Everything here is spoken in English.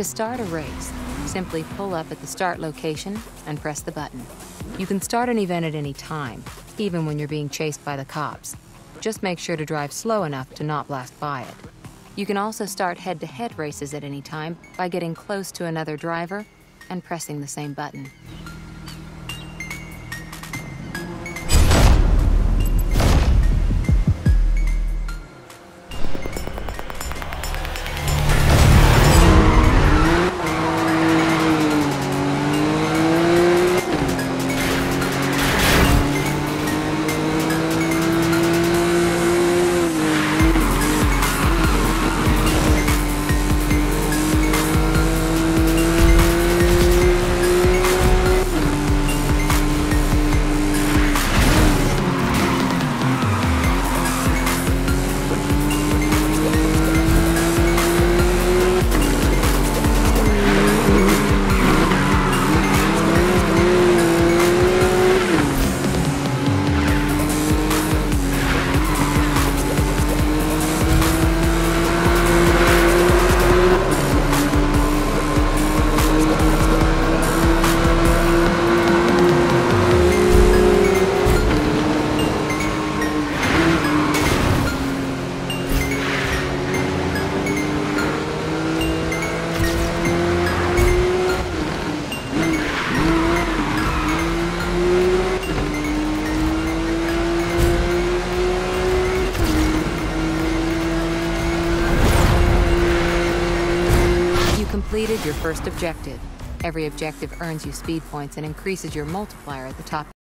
To start a race, simply pull up at the start location and press the button. You can start an event at any time, even when you're being chased by the cops. Just make sure to drive slow enough to not blast by it. You can also start head-to-head races at any time by getting close to another driver and pressing the same button. Completed your first objective. Every objective earns you speed points and increases your multiplier at the top.